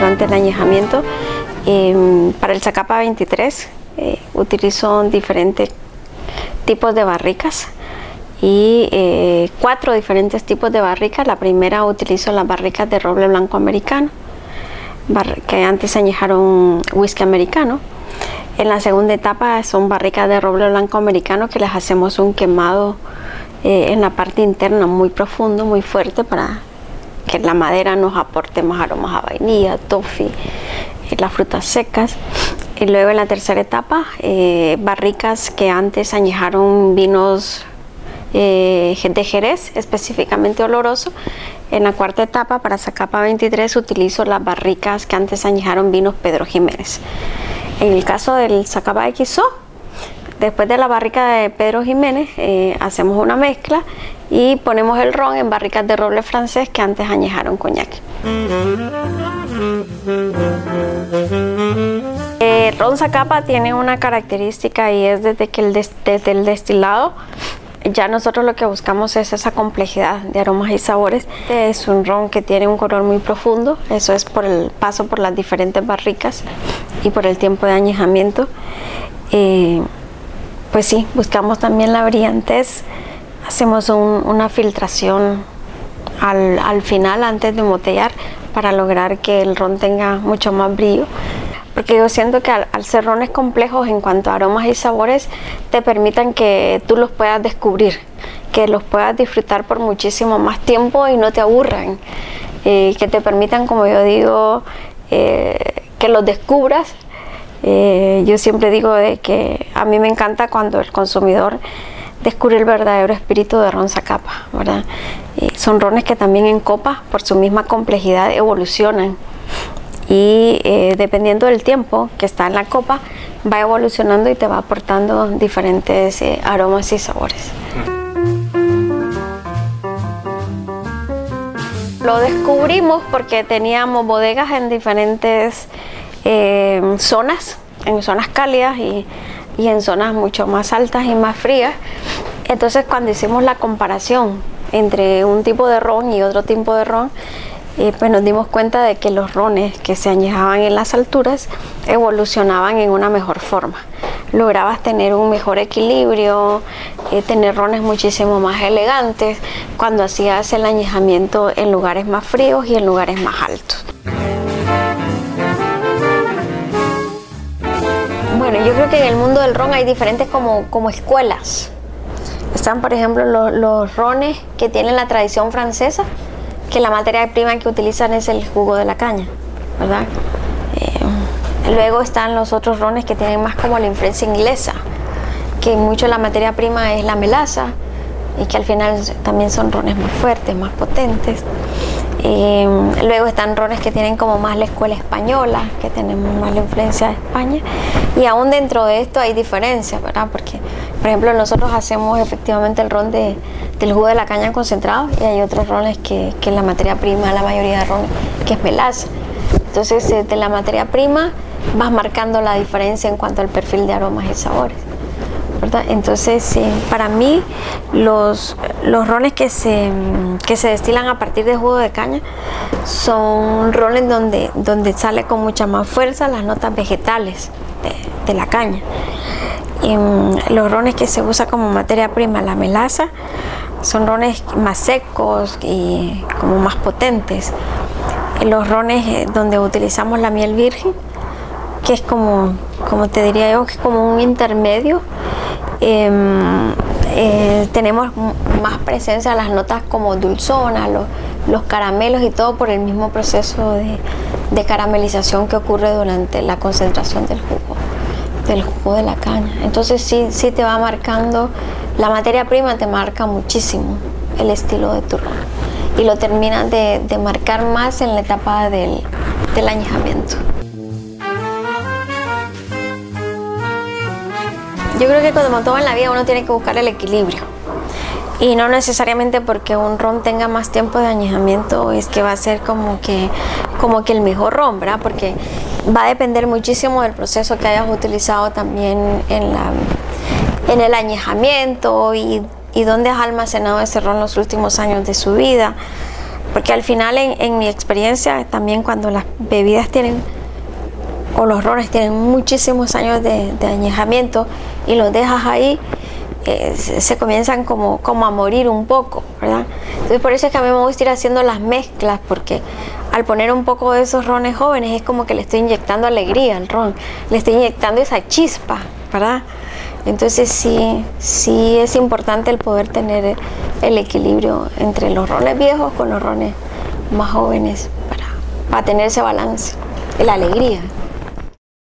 durante el añejamiento. Para el Zacapa 23 utilizo diferentes tipos de barricas y 4 diferentes tipos de barricas. La primera utilizo las barricas de roble blanco americano, que antes añejaron whisky americano. En la segunda etapa son barricas de roble blanco americano que les hacemos un quemado en la parte interna muy profundo, muy fuerte, para que la madera nos aporte más aromas a vainilla, toffee, las frutas secas. Y luego en la tercera etapa, barricas que antes añejaron vinos de Jerez, específicamente oloroso. En la cuarta etapa, para Zacapa 23, utilizo las barricas que antes añejaron vinos Pedro Jiménez. En el caso del Zacapa XO, después de la barrica de Pedro Jiménez, hacemos una mezcla y ponemos el ron en barricas de roble francés que antes añejaron coñac. El ron Zacapa tiene una característica, y es desde el destilado ya nosotros lo que buscamos es esa complejidad de aromas y sabores. Es un ron que tiene un color muy profundo, eso es por el paso por las diferentes barricas y por el tiempo de añejamiento. Pues sí, buscamos también la brillantez. Hacemos una filtración al final, antes de embotellar, para lograr que el ron tenga mucho más brillo. Porque yo siento que al ser rones complejos en cuanto a aromas y sabores, te permitan que tú los puedas descubrir, que los puedas disfrutar por muchísimo más tiempo y no te aburran, que te permitan, como yo digo, que los descubras. Yo siempre digo de que a mí me encanta cuando el consumidor descubre el verdadero espíritu de ron Zacapa, ¿verdad? Son rones que también en copa, por su misma complejidad, evolucionan. Y dependiendo del tiempo que está en la copa, va evolucionando y te va aportando diferentes aromas y sabores. Lo descubrimos porque teníamos bodegas en diferentes zonas, en zonas cálidas y en zonas mucho más altas y más frías. Entonces, cuando hicimos la comparación entre un tipo de ron y otro tipo de ron, pues nos dimos cuenta de que los rones que se añejaban en las alturas evolucionaban en una mejor forma. Lograbas tener un mejor equilibrio, tener rones muchísimo más elegantes cuando hacías el añejamiento en lugares más fríos y en lugares más altos. Bueno, yo creo que en el mundo del ron hay diferentes como escuelas. Están, por ejemplo, los rones que tienen la tradición francesa, que la materia prima que utilizan es el jugo de la caña, ¿verdad? Luego están los otros rones que tienen más como la influencia inglesa, que mucho la materia prima es la melaza y que al final también son rones más fuertes, más potentes. Luego están rones que tienen como más la escuela española, que tenemos más la influencia de España, y aún dentro de esto hay diferencias, ¿verdad? Porque, por ejemplo, nosotros hacemos efectivamente el ron del jugo de la caña concentrado, y hay otros rones que la materia prima, la mayoría de rones, que es melaza. Entonces, de la materia prima vas marcando la diferencia en cuanto al perfil de aromas y sabores, ¿verdad? Entonces, para mí, los rones que se destilan a partir de jugo de caña son rones donde sale con mucha más fuerza las notas vegetales de la caña. Y los rones que se usa como materia prima, la melaza, son rones más secos y como más potentes. Los rones donde utilizamos la miel virgen, que es como te diría yo, que es como un intermedio, tenemos más presencia de las notas como dulzonas, los caramelos y todo por el mismo proceso de caramelización que ocurre durante la concentración del jugo de la caña. Entonces sí te va marcando, la materia prima te marca muchísimo el estilo de tu ron y lo terminas de marcar más en la etapa del añejamiento. Yo creo que como todo en la vida uno tiene que buscar el equilibrio, y no necesariamente porque un ron tenga más tiempo de añejamiento es que va a ser como que el mejor ron, ¿verdad? Porque va a depender muchísimo del proceso que hayas utilizado también en el añejamiento y dónde has almacenado ese ron los últimos años de su vida. Porque al final, en mi experiencia, también cuando las bebidas tienen, o los rones tienen muchísimos años de añejamiento y los dejas ahí, se comienzan como a morir un poco, ¿verdad? Entonces por eso es que a mí me gusta ir haciendo las mezclas, porque al poner un poco de esos rones jóvenes es como que le estoy inyectando alegría al ron, le estoy inyectando esa chispa, ¿verdad? Entonces sí es importante el poder tener el equilibrio entre los rones viejos con los rones más jóvenes para tener ese balance, la alegría.